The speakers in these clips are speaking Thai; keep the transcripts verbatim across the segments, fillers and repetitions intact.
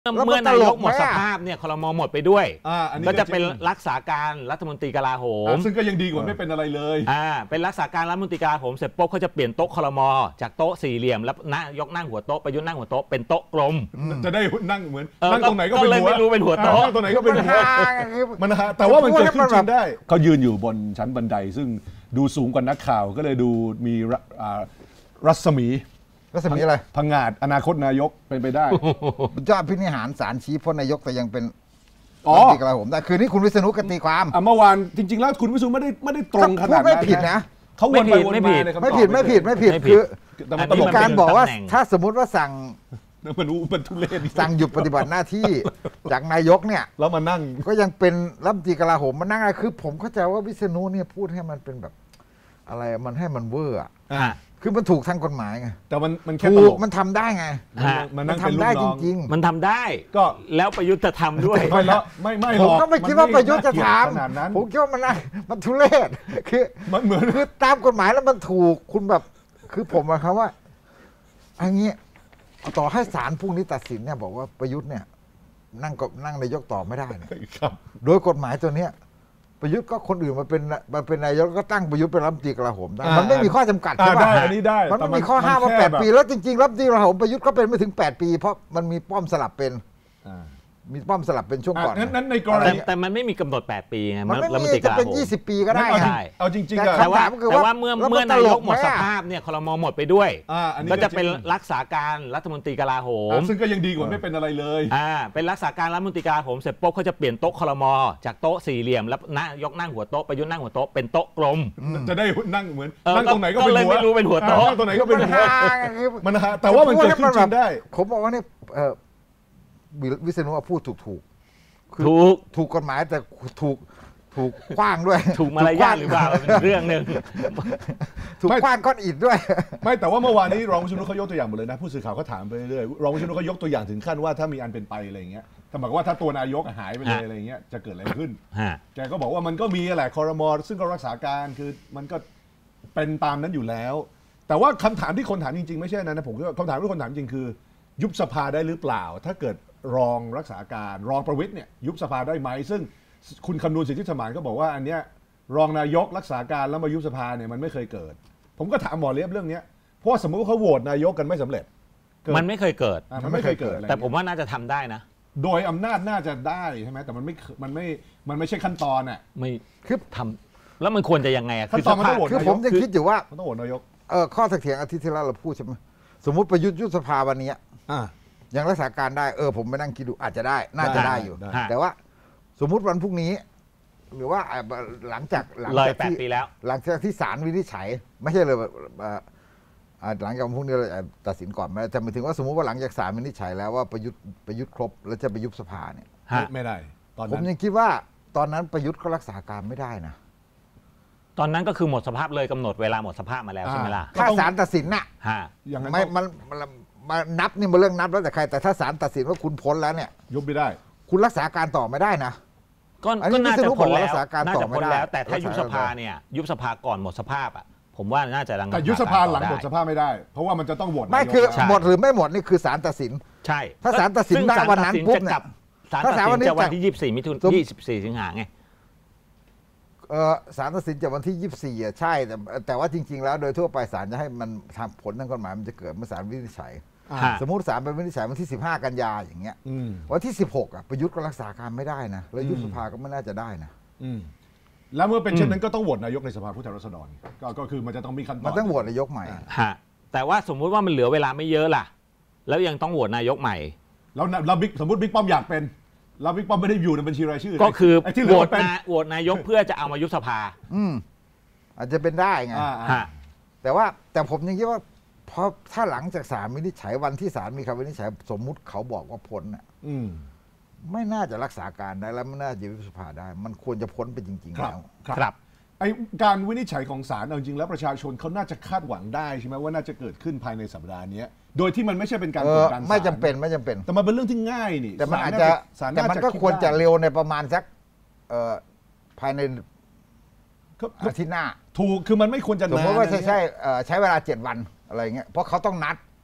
เมื่อนายกหมดสภาพเนี่ยครม.หมดไปด้วยก็จะเป็นรักษาการรัฐมนตรีกลาโหมซึ่งก็ยังดีกว่าไม่เป็นอะไรเลยอ่าเป็นรักษาการรัฐมนตรีกลาโหมเสร็จปุ๊บเขาจะเปลี่ยนโต๊ะครม.จากโต๊ะสี่เหลี่ยมแล้วนายกนั่งหัวโต๊ะประยุทธ์นั่งหัวโต๊ะเป็นโต๊ะกลมจะได้นั่งเหมือนนั่งตรงไหนก็เป็นหัวไม่รู้เป็นหัวโต๊ะตรงไหนก็เป็นหัวมันฮะแต่ว่ามันเกิดขึ้นจริงได้เขายืนอยู่บนชั้นบันไดซึ่งดูสูงกว่านักข่าวก็เลยดูมีรัศมีรัศมีอะไรพังงาดอนาคตนายกเป็นไปได้เจ้าพินิหารศาลชี้พ้นนายกแต่ยังเป็นอ๋อตีกระผมแต่คืนนี้คุณวิษณุกันตีความเมื่อวานจริงๆแล้วคุณวิษณุไม่ได้ไม่ได้ตรงขนาดนั้นไม่ผิดนะเขาวนไปวนมาไม่ผิดไม่ผิดไม่ผิดคือมีการบอกว่าถ้าสมมุติว่าสั่งมันรู้มันทุเรศสั่งหยุดปฏิบัติหน้าที่จากนายกเนี่ยแล้วมานั่งก็ยังเป็นรัฐมนตรีกลาโหมมานั่งอะไรคือผมเข้าใจว่าวิษณุเนี่ยพูดให้มันเป็นแบบอะไรมันให้มันเวอร์อ่ะคือมันถูกทางกฎหมายไงแต่มันมันแค่ตลกมันทำได้ไงมันทำได้จริงๆมันทำได้ก็แล้วประยุทธ์จะทำด้วยไม่แล้วไม่ไม่ผมก็ไม่คิดว่าประยุทธ์จะทำผมคิดว่ามันมันทุเรศคือมันเหมือนคือตามกฎหมายแล้วมันถูกคุณแบบคือผมอะครับว่าอันนี้ต่อให้ศาลพรุ่งนี้ตัดสินเนี่ยบอกว่าประยุทธ์เนี่ยนั่งกับนั่งนายกต่อไม่ได้เนี่ยโดยกฎหมายตัวเนี้ยประยุทธ์ก็คนอื่นมาเป็นมาเป็นนายกก็ตั้งประยุทธ์เป็นรัฐมนตรีกลาโหมได้มันไม่มีข้อจำกัดใช่ป่ะอันนี้ได้มันไม่มีข้อห้ามว่าแปดปีแล้วจริงๆรัฐมนตรีกลาโหมประยุทธ์ก็เป็นไม่ถึงแปดปีเพราะมันมีป้อมสลับเป็นมีป้อมสลับเป็นช่วงก่อนนั้นในกรณีแต่มันไม่มีกำหนดแปดปีไงมันไม่มีจะเป็นยี่สิบปีก็ได้ใช่เอาจริงๆแต่ว่าแต่ว่าเมื่อเมื่อนายกหมดสภาพเนี่ยครม.หมดไปด้วยก็จะเป็นรักษาการรัฐมนตรีกลาโหมซึ่งก็ยังดีกว่าไม่เป็นอะไรเลยอ่าเป็นรักษาการรัฐมนตรีกลาโหมเสร็จปุ๊บเขาจะเปลี่ยนโต๊ะครม.จากโต๊ะสี่เหลี่ยมแล้วนายกนั่งหัวโต๊ะประยุทธ์นั่งหัวโต๊ะเป็นโต๊ะกลมจะได้นั่งเหมือนนั่งตรงไหนก็เป็นหัวไม่รู้เป็นหัวโต๊ะตรงไหนก็เป็นหัวมันฮะแต่ว่ามันเกิดขึ้นจริงได้ผมบอกว่าเนี่ยวิษณุพูดถูกถูกถูกถูกกฎหมายแต่ถูกถูกคว้างด้วยถูกมารยาทหรือเปล่าเรื่องหนึ่งถูกคว้างก้อนอิฐด้วยไม่แต่ว่าเมื่อวานนี้รองวิษณุเขายกตัวอย่างหมดเลยนะผู้สื่อข่าวเขาถามไปเรื่อยรองวิษณุเขายกตัวอย่างถึงขั้นว่าถ้ามีอันเป็นไปอะไรอย่างเงี้ยถ้าบอกว่าถ้าตัวนายกหายไปเลยอะไรเงี้ยจะเกิดอะไรขึ้นแกก็บอกว่ามันก็มีแหละครม.ซึ่งก็รักษาการคือมันก็เป็นตามนั้นอยู่แล้วแต่ว่าคำถามที่คนถามจริงๆไม่ใช่นั้นนะผมก็คำถามที่คนถามจริงคือยุบสภาได้หรือเปล่าถ้าเกิดรองรักษาการรองประวิตรเนี่ยยุบสภาได้ไหมซึ่งคุณคำนวณสิทธิสมานก็บอกว่าอันเนี้ยรองนายกรักษาการแล้วมายุบสภาเนี่ยมันไม่เคยเกิดผมก็ถามหมอเลียบเรื่องนี้เพราะสมมติว่าเขาโหวตนายกกันไม่สำเร็จมันไม่เคยเกิดมันไม่เคยเกิดแต่ผมว่าน่าจะทำได้นะโดยอำนาจน่าจะได้ใช่ไหมแต่มันไม่มันไม่มันไม่ใช่ขั้นตอนอ่ะไม่คือทำแล้วมันควรจะยังไงขั้นตอนมันต้องโหวตคือผมยังคิดอยู่ว่ามันต้องโหวตนายกเออข้อเถียงอาทิตย์ที่แล้วเราพูดใช่ไหมสมมติประยุทธ์ยุบสภาวันนี้ยังรักษาการได้เออผมไปนั่งคิดดูอาจจะได้น่าจะได้อยู่แต่ว่าสมมุติวันพรุ่งนี้หรือว่าหลังจากหลังจากที่หลังจากที่ศาลวินิจฉัยไม่ใช่เลยหลังจากวันพรุ่งนี้เราตัดสินก่อนจะหมายถึงว่าสมมุติว่าหลังจากศาลวินิจฉัยแล้วว่าประยุทธ์ประยุทธ์ครบแล้วจะไปยุบสภาเนี่ยไม่ได้ตอนนั้นผมยังคิดว่าตอนนั้นประยุทธ์ก็รักษาการไม่ได้นะตอนนั้นก็คือหมดสภาพเลยกำหนดเวลาหมดสภาพมาแล้วใช่ไหมล่ะถ้าศาลตัดสินน่ะไม่มันมานับนี่มาเรื่องนับแล้วแต่ใครแต่ถ้าศาลตัดสินว่าคุณพ้นแล้วเนี่ยยุบไม่ได้คุณรักษาการต่อไม่ได้นะก็น่าจะพ้นแล้วน่าจะพ้นแล้วแต่ถ้ายุบสภาเนี่ยยุบสภาก่อนหมดสภาพอ่ะผมว่าน่าจะรังแต่ยุบสภาหลังหมดสภาพไม่ได้เพราะว่ามันจะต้องโหวตไม่คือหมดหรือไม่หมดนี่คือศาลตัดสินใช่ถ้าศาลตัดสินได้วันนั้นปุ๊บเนี่ยถ้าศาลตัดสินจะวันที่ยี่สิบสี่มิถุนายนยี่สิบสี่สิงหาไงเออศาลตัดสินจากวันที่ยี่สิบสี่อ่ะใช่แต่แต่ว่าจริงๆแล้วโดยทั่วไปศาลจะให้มันทำผลทางกฎหมายมันจะเกิดเมื่อศาลวินิจฉัยสมมุติศาลไปวินิจฉัยวันที่สิบห้ากันยาอย่างเงี้ยวันที่สิบหกอ่ะประยุทธ์ก็รักษาการไม่ได้นะแล้วยุบสภาก็ไม่น่าจะได้นะแล้วเมื่อเป็นเช่นนั้นก็ต้องโหวตนายกในสภาผู้แทนราษฎรก็คือมันจะต้องมีขั้นตอนมันต้องโหวตนายกใหม่ฮะแต่ว่าสมมุติว่ามันเหลือเวลาไม่เยอะล่ะแล้วยังต้องโหวตนายกใหม่แล้วเราบิ๊กสมมติบิ๊กป้อมอยากเป็นเราบิ๊กป้อมไม่ได้อยู่ในบัญชีรายชื่อก็คือโหวตโหวตนายกเพื่อจะเอามายุบสภาอืมอาจจะเป็นได้ไงแต่ว่าแต่ผมยังคิดว่าเพราะถ้าหลังจากศาลวินิจฉัยวันที่ศาลมีคำวินิจฉัยสมมุติเขาบอกว่าพ้นอ่ะไม่น่าจะรักษาการได้แล้วไม่น่าจะยุบสภาได้มันควรจะพ้นไปจริงๆแล้วครับไอการวินิจฉัยของศาลจริงๆแล้วประชาชนเขาน่าจะคาดหวังได้ใช่ไหมว่าน่าจะเกิดขึ้นภายในสัปดาห์นี้โดยที่มันไม่ใช่เป็นการกดดันไม่จำเป็นไม่จำเป็นแต่มันเป็นเรื่องที่ง่ายนี่แต่มันอาจจะแต่มันก็ควรจะเร็วในประมาณสักภายในอาทิตย์หน้าถูกคือมันไม่ควรจะนานสมมติว่าใช่ใช่ใช้เวลาเจ็ดวันอะไรเงี้ยเพราะเขาต้องนัด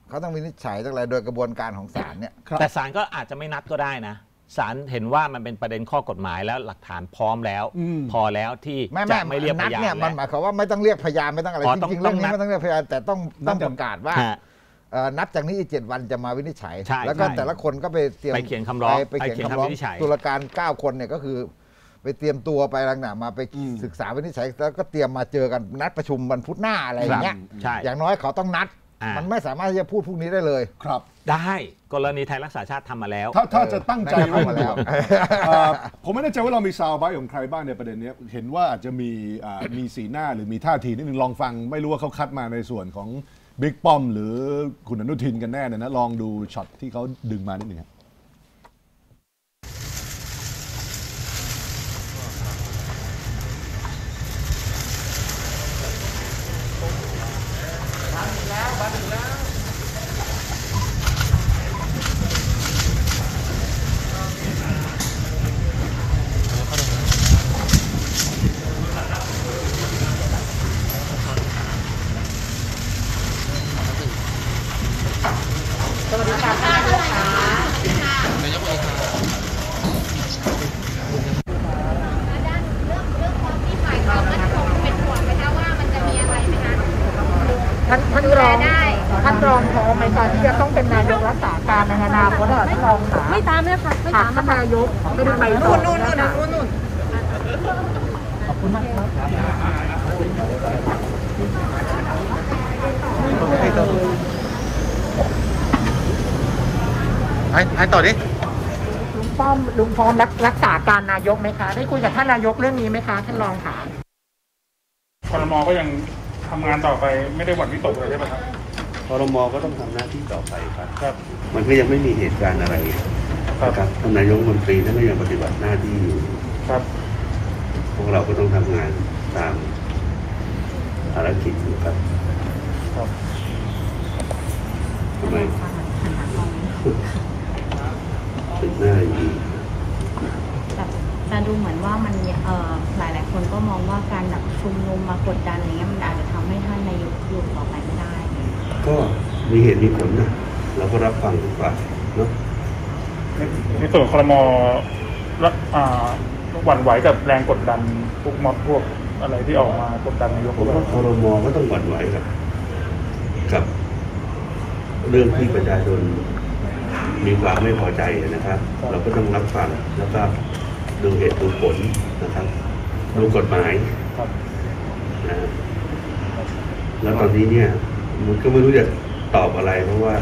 เขาต้องวินิจฉัยตั้งแต่โดยกระบวนการของศาลเนี่ยแต่ศาลก็อาจจะไม่นัดก็ได้นะศาลเห็นว่ามันเป็นประเด็นข้อกฎหมายแล้วหลักฐานพร้อมแล้วพอแล้วที่จะไม่เรียกพยานเนี่ยมันหมายความว่าไม่ต้องเรียกพยานไม่ต้องอะไรจริงๆเรื่องนี้ไม่ต้องเรียกพยานแต่ต้องต้องประกาศว่านับจากนี้อีกเจ็ดวันจะมาวินิจฉัยแล้วก็แต่ละคนก็ไปเตรียมไปเขียนคำร้องไปเขียนคำร้องตุลาการเก้าคนเนี่ยก็คือไปเตรียมตัวไปลังหนามาไปศึกษาวินิจฉัยแล้วก็เตรียมมาเจอกันนัดประชุมวันพุธหน้าอะไรอย่างเงี้ยอย่างน้อยเขาต้องนัดมันไม่สามารถที่จะพูดพรุ่งนี้ได้เลยครับได้กรณีไทยรักษาชาติทำมาแล้วถ้าถ้าจะตั้งใจไว้แล้วผมไม่แน่ใจว่าเรามีซาวด์ไบต์ของใครบ้างในประเด็นนี้เห็นว่าอาจจะมีมีสีหน้าหรือมีท่าทีนิดนึงลองฟังไม่รู้ว่าเขาคัดมาในส่วนของบิ๊กป้อมหรือคุณอนุทินกันแน่เนี่ยนะลองดูช็อตที่เขาดึงมานิดนึงครับสวัสดีค่ะท่านนายกค่ะนายกเองค่ะด้านเรื่องเรื่องความที่ฝ่ายความมั่นคงเป็นห่วงไหมคะว่ามันจะมีอะไรไหมคะท่านท่านรองท่านรองพอไหมคะที่จะต้องเป็นนายกรักษาการในอนาคตท่านรองค่ะไม่ตามเลยค่ะไม่ตามท่านนายกไม่ได้ไปนู่นนู่นนู่นนู่นนู่นขอบคุณมากครับไอ้ไอ้ต่อดิลุงป้อมลุงพร้อมรักรักษาการนายกไหมคะได้คุยกับท่านนายกเรื่องนี้ไหมคะท่านรองค่ะครม.ก็ยังทำงานต่อไปไม่ได้หวั่นวิตกเลยใช่ไหมครับครม.ก็ต้องทำหน้าที่ต่อไปครับครับมันก็ยังไม่มีเหตุการณ์อะไรครับท่านนายกรัฐมนตรีท่านก็ยังปฏิบัติหน้าที่อยู่ครับพวกเราก็ต้องทำงานตามภารกิจอยู่ครับครับทำไมเป็นหน้าอย่างนี้แต่ดูเหมือนว่ามันเอ่อหลายหลายคนก็มองว่าการแบบชุมนุมมากดดันอะไรเงี้ยมันอาจจะทำให้ท่านนายกอยู่ต่อไปไม่ได้ก็มีเหตุมีผลนะเราก็รับฟังทุกฝ่ายเนาะในส่วนครม.รักอ่าหวั่นไหวกับแรงกดดันพวกม็อบพวกอะไรที่ออกมากดดันนายกผมว่าครม.ก็ต้องหวั่นไหวกับกับเรื่องที่ประชาชนมีความไม่พอใจนะครับเราก็ต้องรับฟังแล้วก็ดูเหตุดูผลนะครับดูกฎหมายนะแล้วตอนนี้เนี่ยมันก็ไม่รู้จะตอบอะไรเพราะว่า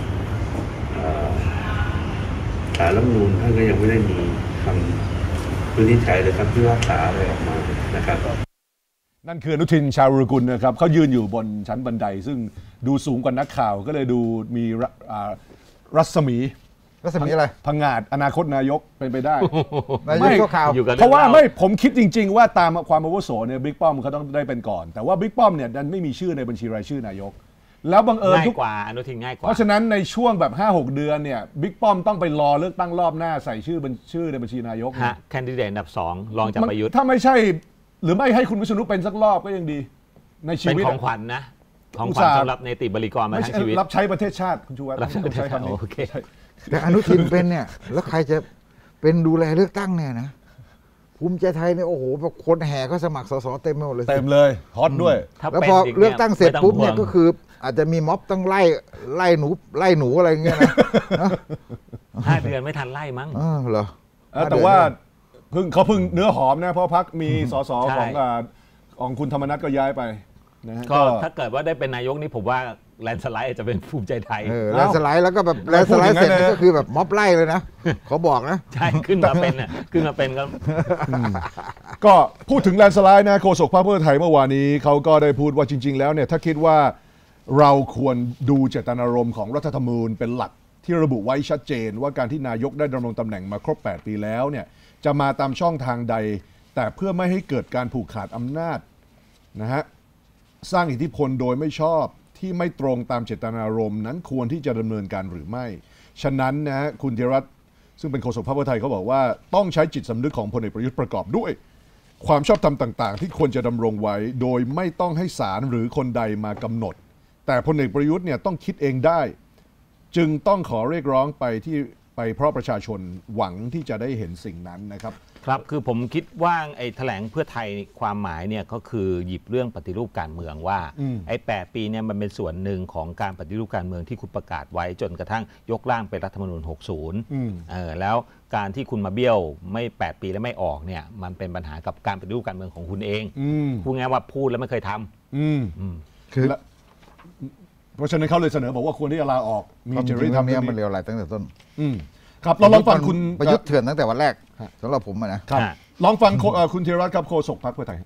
ศาลรัฐธรรมนูญท่านก็ยังไม่ได้มีคำวินิจฉัยเลยครับที่ว่าศาลอะไรออกมานะครับนั่นคืออนุทินชาญวิรุฬนะครับเขายืนอยู่บนชั้นบันไดซึ่งดูสูงกว่านักข่าวก็เลยดูมีรัศมีรัศมีอะไรพังงาดอนาคตนายกเป็นไปได้นายกก็ข่าวเพราะว่าไม่ผมคิดจริงๆว่าตามความอาวุโสเนี่ยบิ๊กป้อมเขาต้องได้เป็นก่อนแต่ว่าบิ๊กป้อมเนี่ยดันไม่มีชื่อในบัญชีรายชื่อนายกแล้วบังเอิญง่ายกว่าอนุทินง่ายกว่าเพราะฉะนั้นในช่วงแบบ ห้าหก เดือนเนี่ยบิ๊กป้อมต้องไปรอเลือกตั้งรอบหน้าใส่ชื่อชื่อในบัญชีนายกฮะแคนดิเดตอันดับสองรองจากประยุทธ์ถ้าไม่ใช่หรือไม่ให้คุณวิษณุเป็นสักรอบก็ยังดีในชีวิตเป็นของขวัญนะของขวัญสำหรับเนติบริกรมาทั้งชีวิตรับใช้ประเทศชาติคุณชูวัฒน์รับใช้คำนี้โอเคแต่อนุทินเป็นเนี่ยแล้วใครจะเป็นดูแลเลือกตั้งเนี่ยนะภูมิใจไทยเนี่ยโอ้โหแบบคนแห่ก็สมัครสสเต็มไปหมดเลยเต็มเลยฮอตด้วยแล้วพอเลือกตั้งเสร็จปุ๊บเนี่ยก็คืออาจจะมีม็อบต้องไล่ไล่หนูไล่หนูอะไรเงี้ยนะห้าเดือนไม่ทันไล่มั้งเออเหรอแต่ว่าเพิ่งเขาเพิ่งเนื้อหอมนะเพราะพรรคมีสสของของคุณธรรมนัสก็ย้ายไปนะก็ถ้าเกิดว่าได้เป็นนายกนี่ผมว่าแลนสไลด์จะเป็นภูมิใจไทยแลนสไลด์แล้วก็แบบแลนสไลด์เสร็จก็คือแบบม็อบไล่เลยนะเขาบอกนะใช่ขึ้นมาเป็นอ่ะขึ้นมาเป็นก็ก็พูดถึงแลนสไลด์นะโฆษกพรรคเพื่อไทยเมื่อวานนี้เขาก็ได้พูดว่าจริงๆแล้วเนี่ยถ้าคิดว่าเราควรดูเจตนารมณ์ของรัฐธรรมนูญเป็นหลักที่ระบุไว้ชัดเจนว่าการที่นายกได้ดำรงตำแหน่งมาครบแปดปีแล้วเนี่ยจะมาตามช่องทางใดแต่เพื่อไม่ให้เกิดการผูกขาดอำนาจนะฮะสร้างอิทธิพลโดยไม่ชอบที่ไม่ตรงตามเจตนารมณ์นั้นควรที่จะดำเนินการหรือไม่ฉะนั้นนะฮะคุณธีรรัตน์ซึ่งเป็นโฆษกพรรคเพื่อไทยเขาบอกว่าต้องใช้จิตสำนึกของพลเอกประยุทธ์ประกอบด้วยความชอบธรรมต่างๆที่ควรจะดำรงไว้โดยไม่ต้องให้ศาลหรือคนใดมากำหนดแต่พลเอกประยุทธ์เนี่ยต้องคิดเองได้จึงต้องขอเรียกร้องไปที่ไปเพราะประชาชนหวังที่จะได้เห็นสิ่งนั้นนะครับครับคือผมคิดว่าไอ้แถลงเพื่อไทยความหมายเนี่ยก็คือหยิบเรื่องปฏิรูปการเมืองว่าไอ้แปดปีเนี่ยมันเป็นส่วนหนึ่งของการปฏิรูปการเมืองที่คุณประกาศไว้จนกระทั่งยกร่างเป็นรัฐธรรมนูญหกสิบเออแล้วการที่คุณมาเบี้ยวไม่แปดปีแล้วไม่ออกเนี่ยมันเป็นปัญหากับการปฏิรูปการเมืองของคุณเองพูดง่ายว่าพูดแล้วไม่เคยทำคือเพราะฉะนั้นเขาเลยเสนอบอกว่าควรที่จะลาออกมีจริยธรรมนี้มันเร็วไหลตั้งแต่ต้นครับเราลองฟังคุณประยุทธ์เถื่อนตั้งแต่วันแรกสำหรับผมนะครับลองฟังคุณธีรรัตน์ครับโฆษกพรรคเพื่อไทย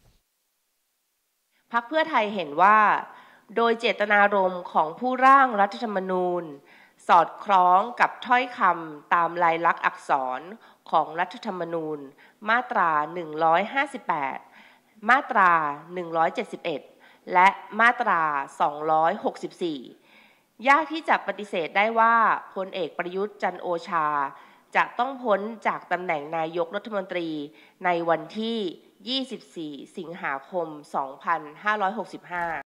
พรรคเพื่อไทยเห็นว่าโดยเจตนารมณ์ของผู้ร่างรัฐธรรมนูญสอดคล้องกับถ้อยคำตามลายลักษณ์อักษรของรัฐธรรมนูญมาตราหนึ่งร้อยห้าสิบแปดมาตราหนึ่งร้อยเจ็ดสิบเอ็ดและมาตราสองร้อยหกสิบสี่ยากที่จะปฏิเสธได้ว่าพลเอกประยุทธ์จันทร์โอชาจะต้องพ้นจากตำแหน่งนายกรัฐมนตรีในวันที่ยี่สิบสี่สิงหาคมสองพันห้าร้อยหกสิบห้า